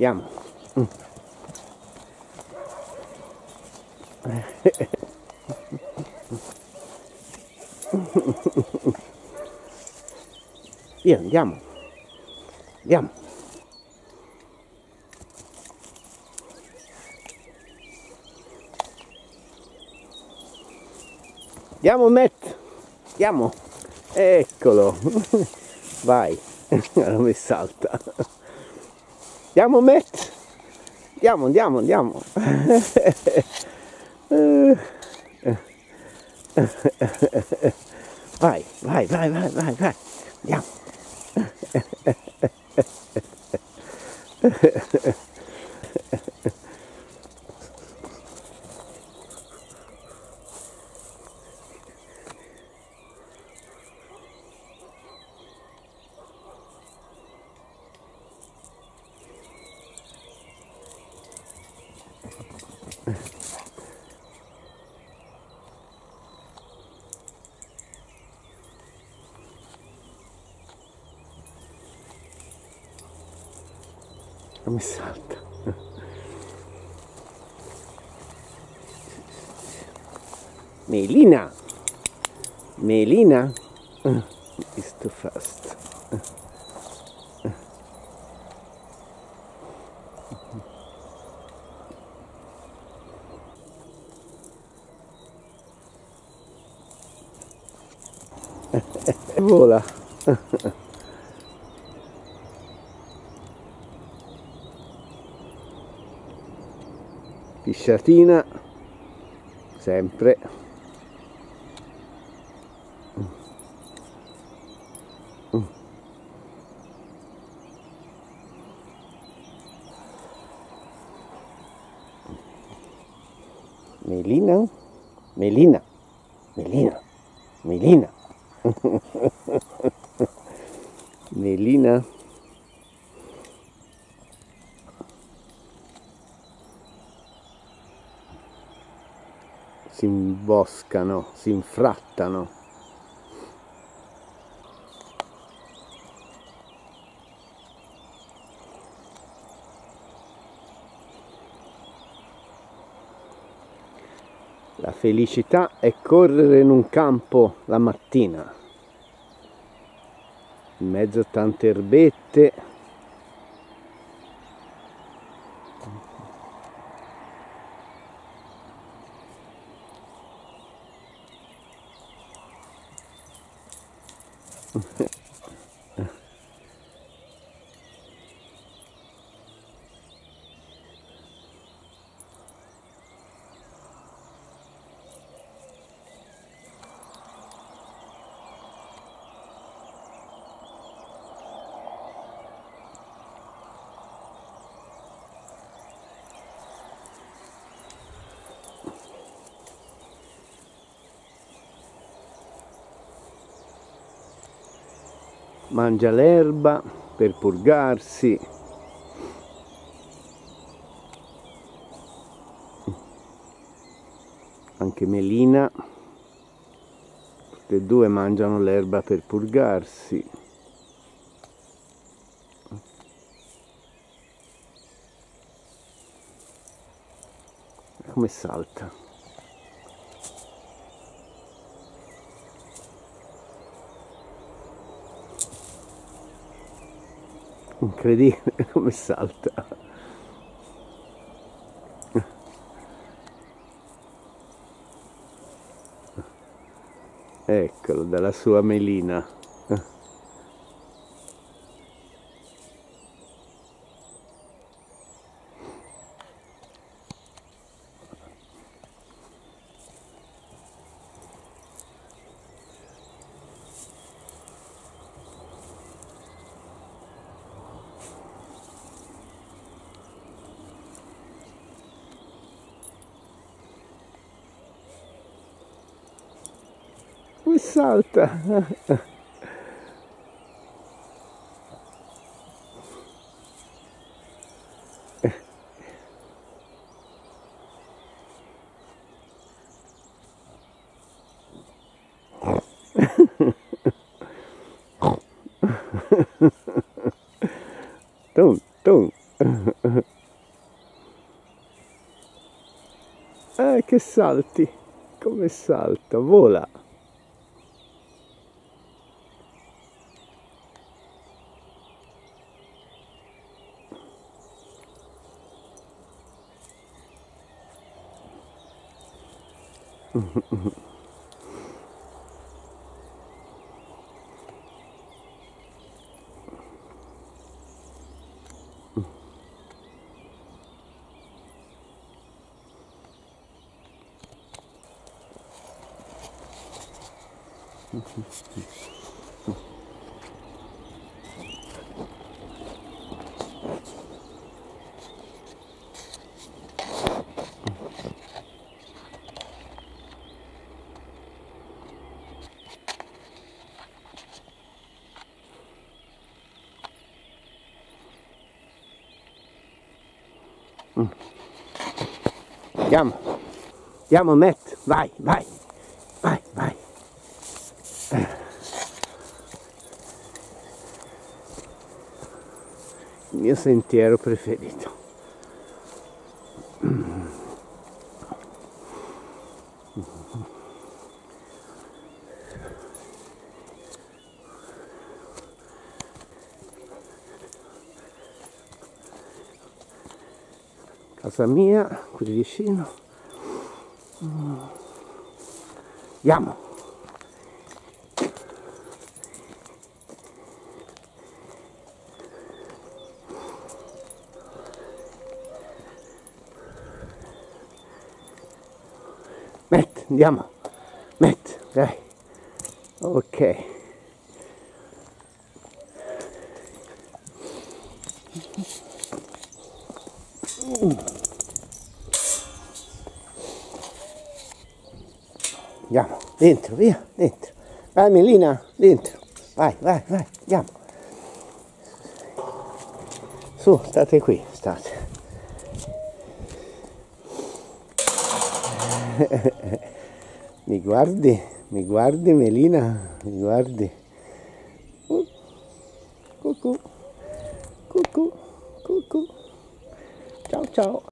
Andiamo. Via, andiamo. Andiamo. Andiamo, Matt. Andiamo. Eccolo. Vai. Non mi salta. Andiamo, Matt. Andiamo, andiamo, andiamo. Vai, vai, vai, vai, vai, vai. Andiamo. Non mi salta. Melina! Melina! It's too fast. Vola! Pisciatina, sempre. Melina, Melina, Melina, Melina, Melina. Si imboscano, si infrattano. La felicità è correre in un campo la mattina, in mezzo a tante erbette. Mangia l'erba per purgarsi. Anche Melina, tutte e due mangiano l'erba per purgarsi. Come salta. Incredibile come salta. Eccolo, dalla sua melina. Come salta! Tum, tum. Che salti, come salta, vola. Andiamo Matt, vai, vai, vai, vai. Il mio sentiero preferito. Casa mia, qui vicino. Andiamo. Matt, andiamo. Matt, dai. Ok. Andiamo, dentro, via, dentro. Vai Melina, dentro. Vai, vai, vai, andiamo. Su, state qui, state. Mi guardi Melina, mi guardi. Cucù, cucù, cucù. Ciao, ciao.